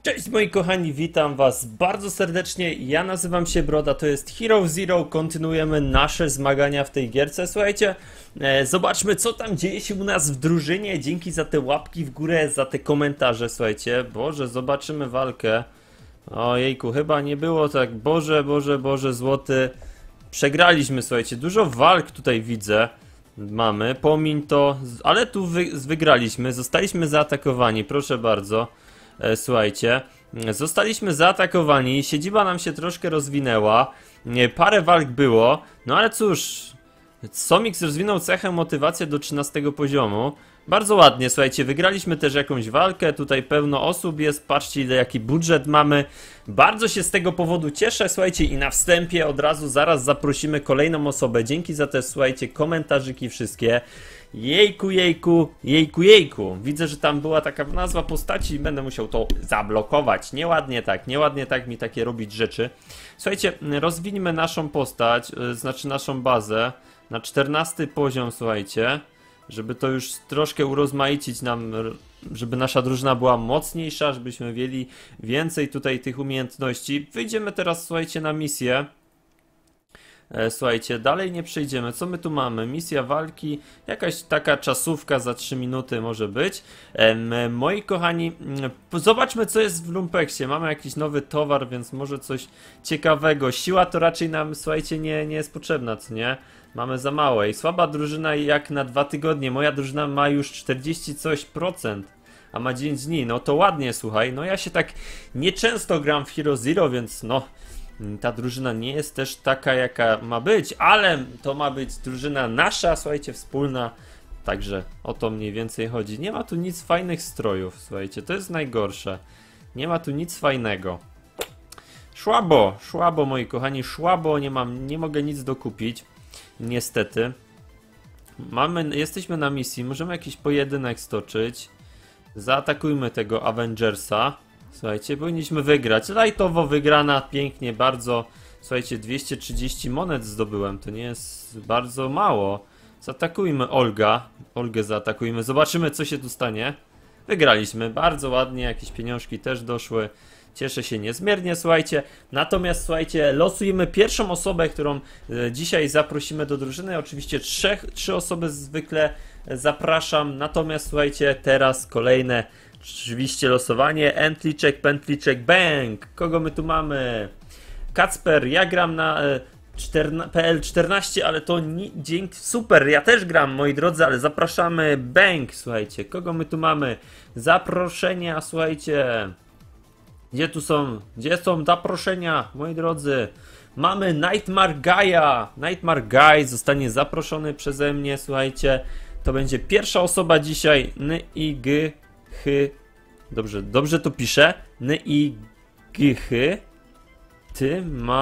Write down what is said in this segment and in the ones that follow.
Cześć moi kochani, witam was bardzo serdecznie, ja nazywam się Broda, to jest Hero Zero, kontynuujemy nasze zmagania w tej gierce. Słuchajcie, zobaczmy co tam dzieje się u nas w drużynie, dzięki za te łapki w górę, za te komentarze, słuchajcie. Boże, zobaczymy walkę. Ojejku, chyba nie było tak, Boże złoty. Przegraliśmy, słuchajcie, dużo walk tutaj widzę. Mamy, pomiń to, ale tu wygraliśmy, zostaliśmy zaatakowani, proszę bardzo. Słuchajcie, zostaliśmy zaatakowani, siedziba nam się troszkę rozwinęła, parę walk było, no ale cóż, Somix rozwinął cechę motywację do 13 poziomu. Bardzo ładnie, słuchajcie, wygraliśmy też jakąś walkę, tutaj pełno osób jest, patrzcie jaki budżet mamy. Bardzo się z tego powodu cieszę, słuchajcie, i na wstępie od razu zaraz zaprosimy kolejną osobę. Dzięki za te, słuchajcie, komentarzyki wszystkie. Jejku. Widzę, że tam była taka nazwa postaci i będę musiał to zablokować. Nieładnie tak mi takie robić rzeczy. Słuchajcie, rozwiniemy naszą postać, znaczy naszą bazę na 14 poziom, słuchajcie. Żeby to już troszkę urozmaicić nam, żeby nasza drużyna była mocniejsza, żebyśmy mieli więcej tutaj tych umiejętności. Wyjdziemy teraz, słuchajcie, na misję. Słuchajcie, dalej nie przejdziemy. Co my tu mamy? Misja walki, jakaś taka czasówka za 3 minuty może być. Moi kochani, zobaczmy co jest w Lumpeksie. Mamy jakiś nowy towar, więc może coś ciekawego. Siła to raczej nam, słuchajcie, nie jest potrzebna, co nie? Mamy za małe i słaba drużyna jak na 2 tygodnie. Moja drużyna ma już 40 coś procent, a ma 9 dni. No to ładnie, słuchaj. No ja się tak nieczęsto gram w Hero Zero, więc no... Ta drużyna nie jest też taka, jaka ma być, ale to ma być drużyna nasza, słuchajcie, wspólna. Także o to mniej więcej chodzi. Nie ma tu nic fajnych strojów, słuchajcie, to jest najgorsze. Nie ma tu nic fajnego. Szłabo, moi kochani, szłabo, nie mogę nic dokupić. Niestety. Jesteśmy na misji, możemy jakiś pojedynek stoczyć. Zaatakujmy tego Avengersa. Słuchajcie, powinniśmy wygrać. Lajtowo wygrana, pięknie, bardzo. Słuchajcie, 230 monet zdobyłem, to nie jest bardzo mało. Zaatakujmy Olgę zaatakujmy, zobaczymy co się tu stanie. Wygraliśmy, bardzo ładnie, jakieś pieniążki też doszły. Cieszę się niezmiernie, słuchajcie. Natomiast, słuchajcie, losujemy pierwszą osobę, którą dzisiaj zaprosimy do drużyny. Oczywiście 3 osoby zwykle zapraszam. Natomiast, słuchajcie, teraz kolejne oczywiście losowanie. Entliczek, pętliczek, bang! Kogo my tu mamy? Kacper, ja gram na PL14, ale to dzięki, super, ja też gram, moi drodzy, ale zapraszamy, bang! Słuchajcie, kogo my tu mamy? Zaproszenia, słuchajcie. Gdzie są zaproszenia, moi drodzy? Mamy Nightmare Guy'a. Nightmare Guy zostanie zaproszony przeze mnie, słuchajcie. To będzie pierwsza osoba dzisiaj. Dobrze to piszę. Ty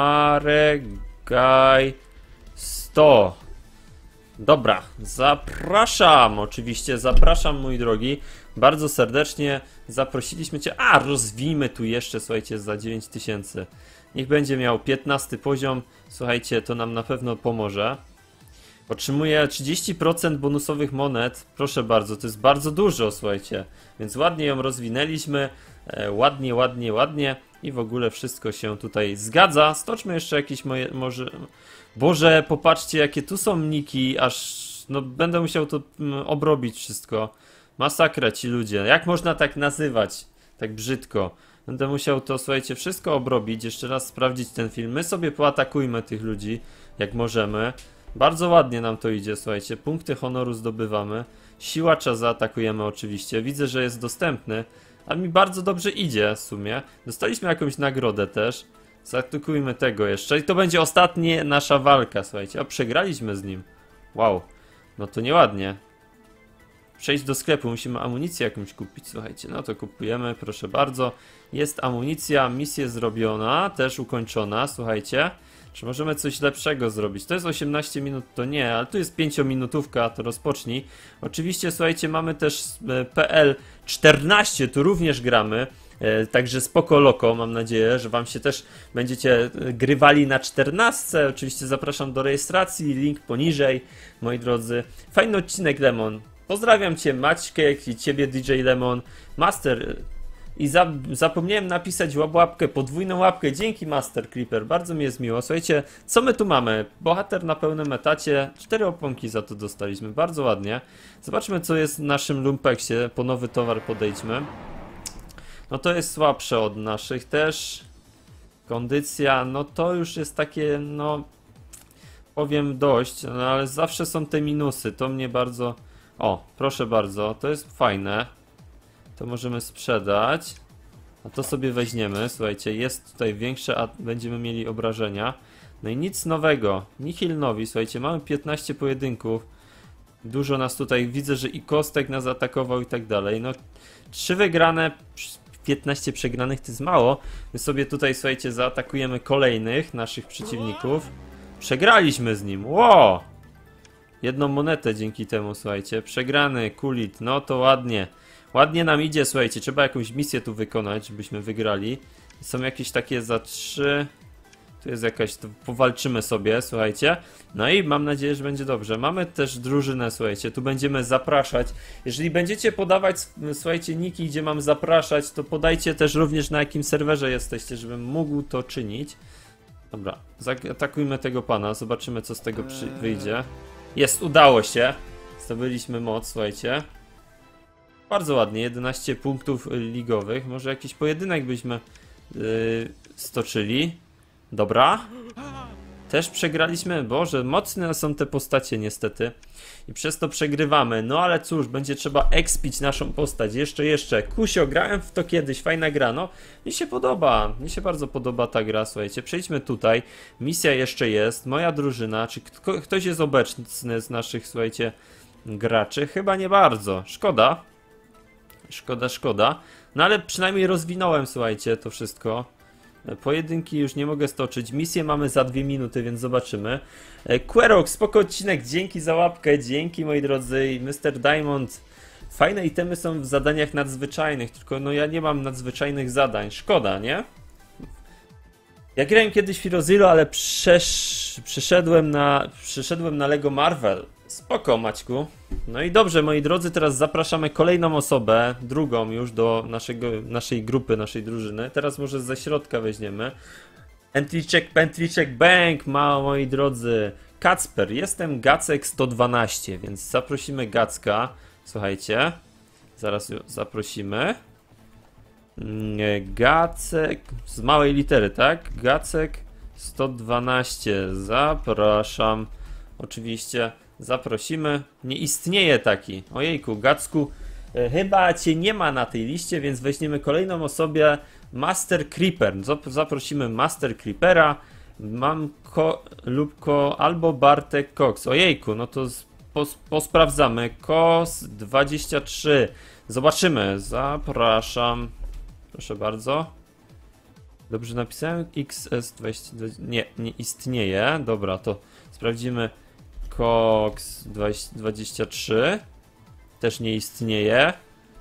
Maregaj 100. Dobra, zapraszam, oczywiście zapraszam, mój drogi. Bardzo serdecznie zaprosiliśmy cię. Rozwijmy tu jeszcze, słuchajcie, za 9000. Niech będzie miał 15 poziom. Słuchajcie, to nam na pewno pomoże. Otrzymuję 30% bonusowych monet. Proszę bardzo, to jest bardzo dużo, słuchajcie. Więc ładnie ją rozwinęliśmy. Ładnie. I w ogóle wszystko się tutaj zgadza. Stoczmy jeszcze jakieś może... Boże, popatrzcie jakie tu są niki. Aż no będę musiał to obrobić wszystko. Masakra ci ludzie. Jak można tak nazywać? Tak brzydko. Będę musiał to, słuchajcie, wszystko obrobić. Jeszcze raz sprawdzić ten film. My sobie poatakujmy tych ludzi, jak możemy. Bardzo ładnie nam to idzie, słuchajcie. Punkty honoru zdobywamy. Siłacza zaatakujemy oczywiście. Widzę, że jest dostępny. A mi bardzo dobrze idzie w sumie. Dostaliśmy jakąś nagrodę też. Zaatakujmy tego jeszcze. I to będzie ostatnia nasza walka, słuchajcie. Przegraliśmy z nim. Wow. No to nieładnie. Przejść do sklepu. Musimy amunicję jakąś kupić, słuchajcie. No to kupujemy, proszę bardzo. Jest amunicja, misja zrobiona. Też ukończona, słuchajcie. Czy możemy coś lepszego zrobić? To jest 18 minut, to nie, ale tu jest 5-minutówka, to rozpocznij. Oczywiście, słuchajcie, mamy też PL14, tu również gramy. Także spoko loko, mam nadzieję, że wam się też będziecie grywali na 14. Oczywiście zapraszam do rejestracji, link poniżej, moi drodzy. Fajny odcinek, Lemon. Pozdrawiam cię, Maćkę, i ciebie, DJ Lemon. Master, I zapomniałem napisać łapkę, podwójną łapkę. Dzięki Master Creeper, bardzo mi jest miło. Słuchajcie, co my tu mamy? Bohater na pełnym etacie, 4 oponki za to dostaliśmy, bardzo ładnie. Zobaczmy, co jest w naszym lumpeksie, po nowy towar podejdźmy. No to jest słabsze od naszych też. Kondycja, no to już jest takie, no powiem dość, no ale zawsze są te minusy, to mnie bardzo... O, proszę bardzo, to jest fajne. To możemy sprzedać. A to sobie weźmiemy, słuchajcie, jest tutaj większe, a będziemy mieli obrażenia. No i nic nowego, nihil nowi, słuchajcie, mamy 15 pojedynków. Dużo nas tutaj, widzę, że i Kostek nas atakował i tak dalej. No, 3 wygrane, 15 przegranych to jest mało. My sobie tutaj, słuchajcie, zaatakujemy kolejnych naszych przeciwników. Przegraliśmy z nim, wow! Jedną monetę dzięki temu, słuchajcie. Przegrany, kulit, no to ładnie. Ładnie nam idzie, słuchajcie, trzeba jakąś misję tu wykonać, żebyśmy wygrali. Są jakieś takie za 3... Tu jest jakaś, to powalczymy sobie, słuchajcie. No i mam nadzieję, że będzie dobrze. Mamy też drużynę, słuchajcie, tu będziemy zapraszać. Jeżeli będziecie podawać, słuchajcie, niki, gdzie mam zapraszać, to podajcie też również, na jakim serwerze jesteście, żebym mógł to czynić. Dobra, zaatakujmy tego pana, zobaczymy, co z tego wyjdzie. Jest, udało się. Zdobyliśmy moc, słuchajcie. Bardzo ładnie, 11 punktów ligowych. Może jakiś pojedynek byśmy stoczyli. Dobra. Też przegraliśmy. Boże, mocne są te postacie niestety. I przez to przegrywamy. No ale cóż, będzie trzeba expić naszą postać. Jeszcze. Kusio, grałem w to kiedyś. Fajna gra. No, mi się podoba. Mi się bardzo podoba ta gra, słuchajcie. Przejdźmy tutaj. Misja jeszcze jest. Moja drużyna. Czy ktoś jest obecny z naszych, słuchajcie, graczy? Chyba nie bardzo. Szkoda. Szkoda. No ale przynajmniej rozwinąłem, słuchajcie, to wszystko. Pojedynki już nie mogę stoczyć. Misję mamy za 2 minuty, więc zobaczymy. Querox, spoko odcinek. Dzięki za łapkę. Dzięki, moi drodzy. I Mr. Diamond. Fajne itemy są w zadaniach nadzwyczajnych, tylko no ja nie mam nadzwyczajnych zadań. Szkoda, nie? Ja grałem kiedyś w Hero Zero, ale przeszedłem na Lego Marvel. Spoko, Maćku. No i dobrze, moi drodzy, teraz zapraszamy kolejną osobę, drugą już do naszej grupy, naszej drużyny. Teraz może ze środka weźmiemy. Entry check, bang, moi drodzy. Kacper, jestem Gacek 112, więc zaprosimy Gacka. Słuchajcie, zaraz zaprosimy. Gacek, z małej litery, tak? Gacek 112, zapraszam. Oczywiście zaprosimy. Nie istnieje taki. Ojejku, Gacku, chyba cię nie ma na tej liście, więc weźmiemy kolejną osobę. Master Creeper. Zaprosimy Master Creepera. Albo Bartek Cox. Ojejku, no to posprawdzamy. KOS 23. Zobaczymy. Zapraszam. Proszę bardzo. Dobrze napisałem? XS20. Nie istnieje. Dobra, to sprawdzimy. Cox 23 też nie istnieje.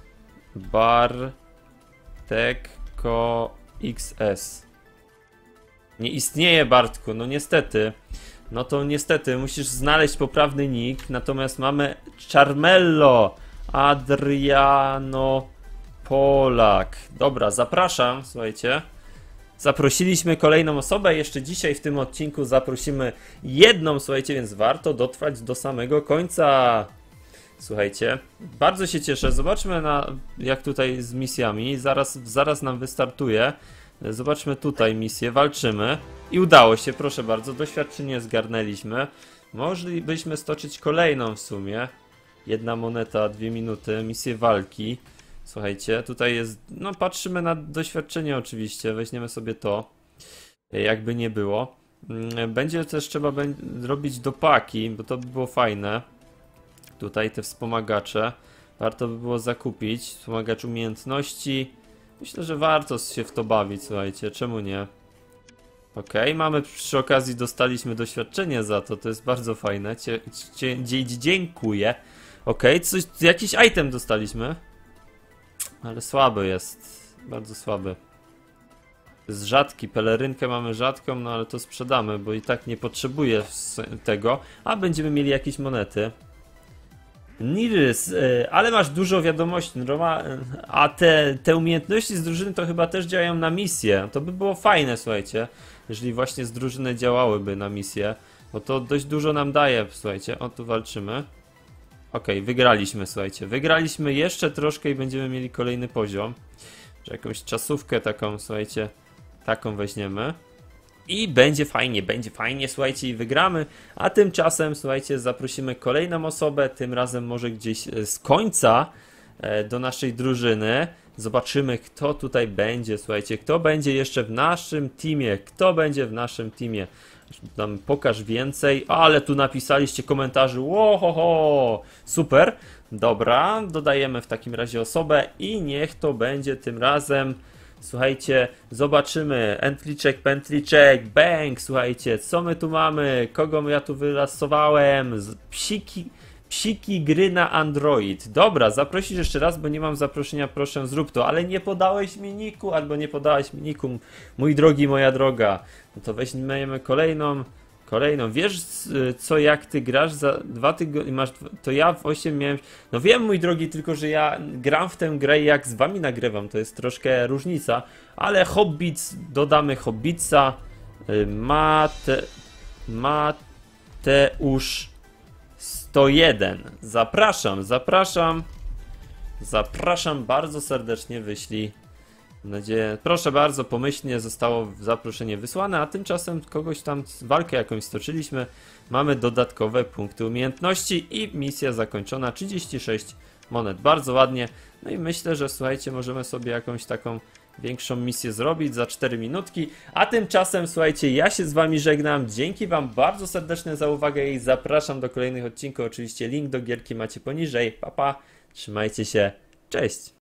Barteko XS nie istnieje, Bartku, no niestety. No to niestety musisz znaleźć poprawny nick. Natomiast mamy Charmello Adriano Polak. Dobra, zapraszam, słuchajcie. Zaprosiliśmy kolejną osobę, jeszcze dzisiaj w tym odcinku zaprosimy jedną, słuchajcie, więc warto dotrwać do samego końca. Słuchajcie, bardzo się cieszę, zobaczmy jak tutaj z misjami, zaraz nam wystartuje. Zobaczmy tutaj misję, walczymy i udało się, proszę bardzo, doświadczenie zgarnęliśmy. Moglibyśmy stoczyć kolejną w sumie. 1 moneta, 2 minuty, misję walki. Słuchajcie, tutaj jest, no patrzymy na doświadczenie oczywiście, weźmiemy sobie to, jakby nie było. Będzie też trzeba robić dopaki, bo to by było fajne. Tutaj te wspomagacze, warto by było zakupić, wspomagacz umiejętności. Myślę, że warto się w to bawić, słuchajcie, czemu nie? Okej, mamy przy okazji, dostaliśmy doświadczenie za to, to jest bardzo fajne, dziękuję. Okej, jakiś item dostaliśmy. Ale słaby jest, bardzo słaby. Z rzadki, pelerynkę mamy rzadką, no ale to sprzedamy, bo i tak nie potrzebuję tego. A będziemy mieli jakieś monety. Nirys, ale masz dużo wiadomości, a te umiejętności z drużyny to chyba też działają na misję. To by było fajne, słuchajcie, jeżeli właśnie z drużyny działałyby na misję, bo to dość dużo nam daje, słuchajcie. O, tu walczymy. Okej, wygraliśmy, słuchajcie. Wygraliśmy jeszcze troszkę i będziemy mieli kolejny poziom. Że jakąś czasówkę taką, słuchajcie, taką weźmiemy. I będzie fajnie, słuchajcie, i wygramy. A tymczasem, słuchajcie, zaprosimy kolejną osobę, tym razem może gdzieś z końca do naszej drużyny. Zobaczymy, kto tutaj będzie, słuchajcie, kto będzie jeszcze w naszym teamie, kto będzie w naszym teamie. Tam pokaż więcej, ale tu napisaliście komentarzy, łohoho, super. Dobra, dodajemy w takim razie osobę i niech to będzie tym razem. Słuchajcie, zobaczymy. Entry check, pentry check, bang. Słuchajcie, co my tu mamy? Kogo ja tu wylasowałem? Psiki gry na Android. Dobra, zaprosisz jeszcze raz, bo nie mam zaproszenia, proszę zrób to. Ale nie podałeś mi niku, albo nie podałeś mi niku, mój drogi, moja droga. No to weźmiemy kolejną. Wiesz co, jak ty grasz za 2 tygodnie, masz, to ja w 8 miałem, no wiem, mój drogi, tylko że ja gram w tę grę i jak z wami nagrywam, to jest troszkę różnica, ale Hobbits, dodamy Hobbitsa, Mateusz 101, zapraszam bardzo serdecznie, wyślij. Mam nadzieję, proszę bardzo, pomyślnie zostało zaproszenie wysłane, a tymczasem kogoś tam walkę jakąś stoczyliśmy. Mamy dodatkowe punkty umiejętności i misja zakończona, 36 monet, bardzo ładnie. No i myślę, że słuchajcie, możemy sobie jakąś taką większą misję zrobić za 4 minutki. A tymczasem, słuchajcie, ja się z wami żegnam, dzięki wam bardzo serdecznie za uwagę i zapraszam do kolejnych odcinków. Oczywiście link do gierki macie poniżej, pa, trzymajcie się, cześć!